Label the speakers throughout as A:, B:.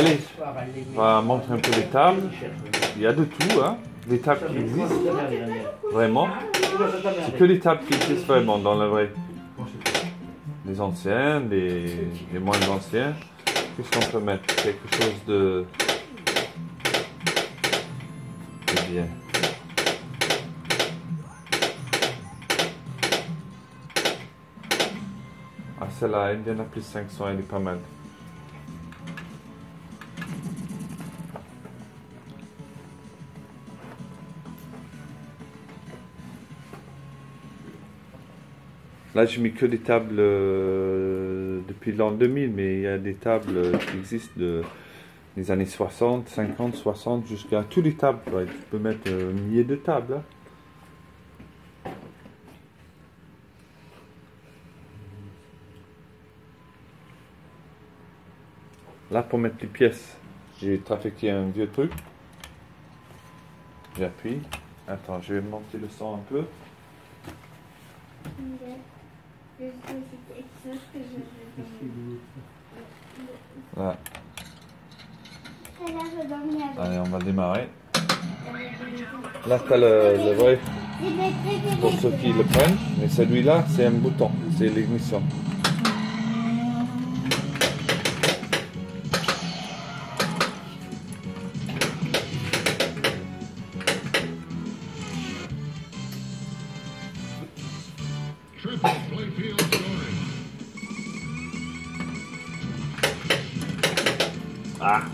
A: Allez, on va montrer un peu les tables. Il y a de tout, hein. Des tables qui existent vraiment. C'est que les tables qui existent vraiment dans le vrai. Les anciens, les moins anciens. Qu'est-ce qu'on peut mettre? Quelque chose de bien. Ah, celle-là, Indiana plus 500, elle est pas mal. Là, j'ai mis que des tables depuis l'an 2000, mais il y a des tables qui existent des années 60, 50, 60, jusqu'à toutes les tables. Ouais, tu peux mettre un millier de tables. Hein. Là, pour mettre les pièces, j'ai trafiqué un vieux truc. J'appuie. Attends, je vais monter le son un peu. Voilà. Allez, on va démarrer. Là, tu as le vrai pour ceux qui le prennent, mais celui-là, c'est un bouton, c'est l'ignition. Ah.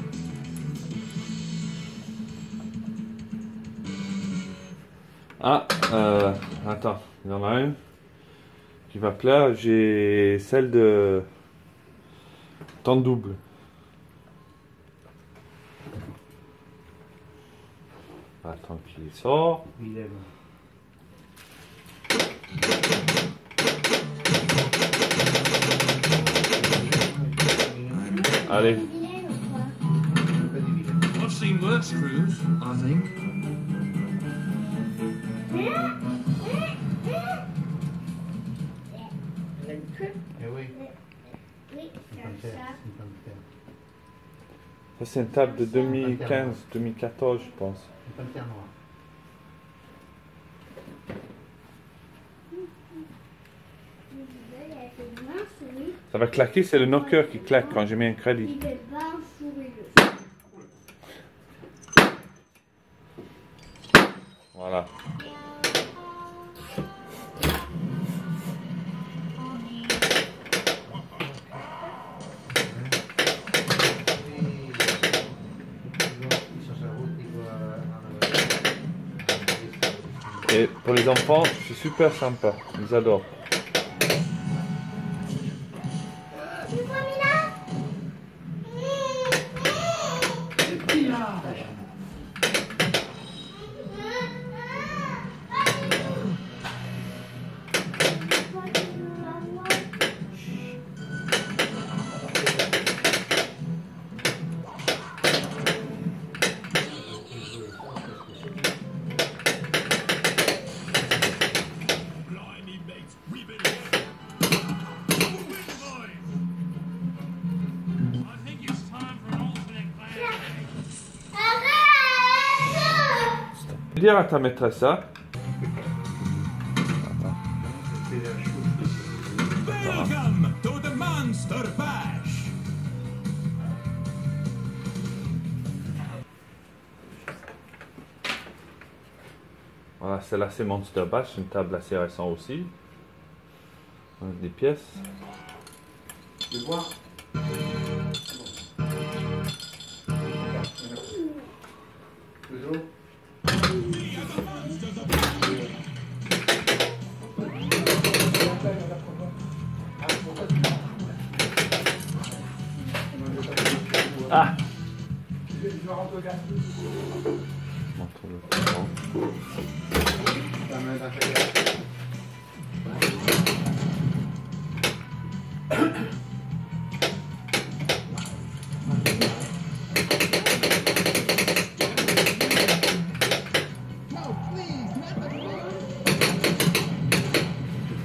A: Ah, attends, il y en a une qui va plaire. J'ai celle de temps double. Attends qu'il sort. Allez.
B: I've seen worse crews, I think.
A: Ça, c'est une table de 2015, 2014, je pense. Ça va claquer, c'est le knocker qui claque quand je mets un crédit. Voilà. Et pour les enfants, c'est super sympa. Ils adorent. Dire à ta maîtresse ça.
B: Welcome to the Monster Bash.
A: Voilà, celle-là c'est Monster Bash, une table assez récente aussi. Des pièces.
C: De boire. Toujours.
A: Ah!
C: Je rentre au gaz.
A: Montre le temps.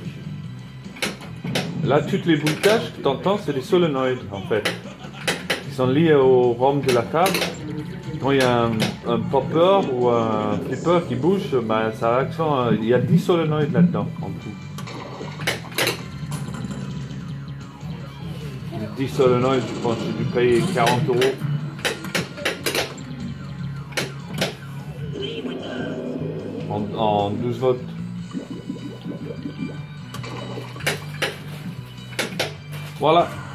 A: Là, toutes les bruitages que tu entends, c'est des solénoïdes en fait. qui sont liés au ROM de la table. Quand il y a un popper ou un flipper qui bouge, bah, ça réaction, il y a 10 solénoïdes là-dedans en tout. 10 solénoïdes, je pense que j'ai dû payer 40 € en 12 volts. Voilà.